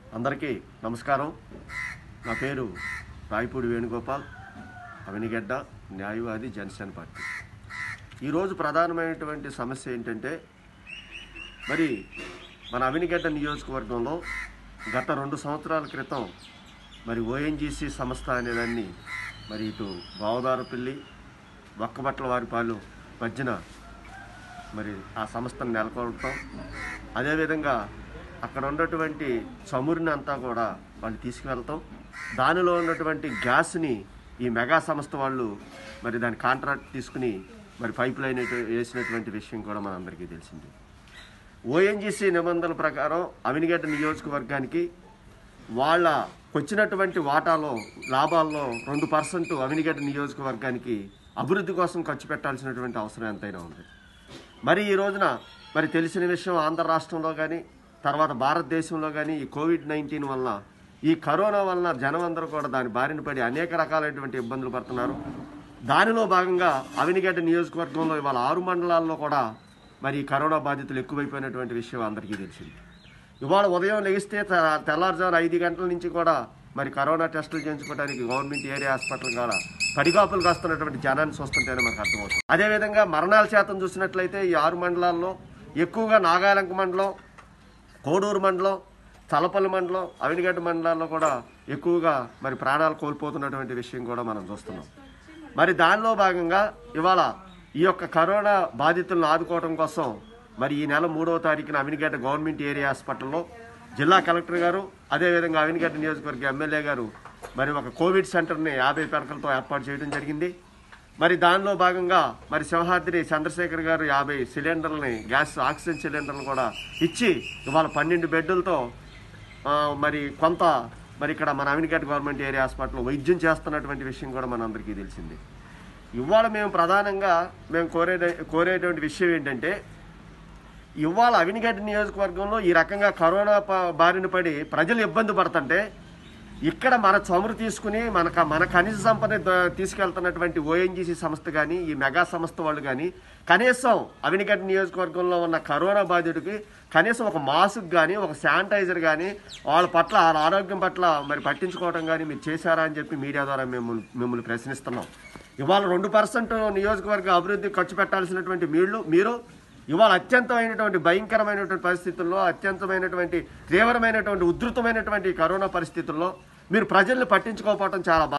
అందరికీ నమస్కారం. నా పేరు రాయపూడి వేణుగోపాల్, అవినిగడ్డ, న్యాయవాది, జనసేన పార్టీ. ఈరోజు ప్రధానమైనటువంటి సమస్య ఏంటంటే, మరి మన అవినిగడ్డ నియోజకవర్గంలో గత 2 సంవత్సరాల క్రితం మరి ఓఎన్జీసీ సంస్థ అనేదాన్ని మరి ఇటు బావదారపల్లి, వక్కబట్ల వారిపాలు మధ్యన మరి ఆ సంస్థను నెలకొల్పడం, అదేవిధంగా అక్కడ ఉన్నటువంటి చమురుని అంతా కూడా వాళ్ళు తీసుకువెళ్తాం, దానిలో ఉన్నటువంటి గ్యాస్ని ఈ మెగా సంస్థ వాళ్ళు మరి దాని కాంట్రాక్ట్ తీసుకుని మరి పైప్ లైన్ వేసినటువంటి విషయం కూడా మనందరికీ తెలిసింది. ఓఎన్జీసీ నిబంధనల ప్రకారం అవినిగడ్డ నియోజకవర్గానికి వాళ్ళ వచ్చినటువంటి వాటాలో లాభాల్లో 2% అవినిగడ్డ నియోజకవర్గానికి అభివృద్ధి కోసం ఖర్చు పెట్టాల్సినటువంటి అవసరం ఎంతైనా ఉంది. మరి ఈ రోజున మరి తెలిసిన విషయం, ఆంధ్ర రాష్ట్రంలో కానీ తర్వాత భారతదేశంలో కానీ ఈ కోవిడ్-19 వలన, ఈ కరోనా వలన జనం అందరూ కూడా దాని బారిన పడి అనేక రకాలైనటువంటి ఇబ్బందులు పడుతున్నారు. దానిలో భాగంగా అవినిగడ్డ నియోజకవర్గంలో ఇవాళ 6 మండలాల్లో కూడా మరి కరోనా బాధితులు ఎక్కువైపోయినటువంటి విషయం అందరికీ తెలిసింది. ఇవాళ ఉదయం లెగిస్తే తెల్లారుజామున 5 గంటల నుంచి కూడా మరి కరోనా టెస్టులు చేయించుకోవడానికి గవర్నమెంట్ ఏరియా హాస్పిటల్ కూడా పడిగాపులు కాస్తున్నటువంటి జనాన్ని చూస్తుంటేనే మనకు అర్థమవుతుంది. అదేవిధంగా మరణాల శాతం చూసినట్లయితే ఈ 6 మండలాల్లో ఎక్కువగా నాగాలంక మండలం, కోడూరు మండలం, తలపల్లి మండలం, అవినిగడ్డ మండలాల్లో కూడా ఎక్కువగా మరి ప్రాణాలు కోల్పోతున్నటువంటి విషయం కూడా మనం చూస్తున్నాం. మరి దానిలో భాగంగా ఇవాళ ఈ యొక్క కరోనా బాధితులను ఆదుకోవడం కోసం మరి ఈ నెల 3వ తారీఖున అవినిగడ్డ గవర్నమెంట్ ఏరియా హాస్పిటల్లో జిల్లా కలెక్టర్ గారు, అదేవిధంగా అవినిగడ్డ నియోజకవర్గ ఎమ్మెల్యే గారు మరి ఒక కోవిడ్ సెంటర్ని 50 పడకలతో ఏర్పాటు చేయడం జరిగింది. మరి దానిలో భాగంగా మరి సింహాద్రి చంద్రశేఖర్ గారు 50 సిలిండర్లని, గ్యాస్ ఆక్సిజన్ సిలిండర్లు కూడా ఇచ్చి ఇవాళ 12 బెడ్లతో మరి కొంత మరి ఇక్కడ మన అవినిగడ్డ గవర్నమెంట్ ఏరియా హాస్పిటల్లో వైద్యం చేస్తున్నటువంటి విషయం కూడా మనందరికీ తెలిసింది. ఇవాళ మేము ప్రధానంగా కోరేటువంటి విషయం ఏంటంటే, ఇవాళ అవినిగడ్డ నియోజకవర్గంలో ఈ రకంగా కరోనా బారిన పడి ప్రజలు ఇబ్బంది పడుతుంటే, ఇక్కడ మన చమురు తీసుకుని మన ఖనిజ సంపద తీసుకెళ్తున్నటువంటి ఓఎన్జీసీ సంస్థ కానీ, ఈ మెగా సంస్థ వాళ్ళు కానీ కనీసం అవినిగడ్డ నియోజకవర్గంలో ఉన్న కరోనా బాధితుడికి కనీసం ఒక మాస్క్ కానీ, ఒక శానిటైజర్ కానీ వాళ్ళ పట్ల, వాళ్ళ ఆరోగ్యం పట్ల మరి పట్టించుకోవడం కానీ మీరు చేశారా అని చెప్పి మీడియా ద్వారా మిమ్మల్ని ప్రశ్నిస్తున్నాం. ఇవాళ 2% నియోజకవర్గ అభివృద్ధి ఖర్చు పెట్టాల్సినటువంటి మీరు ఇవాళ అత్యంతమైనటువంటి భయంకరమైనటువంటి పరిస్థితుల్లో, అత్యంతమైనటువంటి తీవ్రమైనటువంటి ఉధృతమైనటువంటి కరోనా పరిస్థితుల్లో మీరు ప్రజల్ని పట్టించుకోకపోవడం చాలా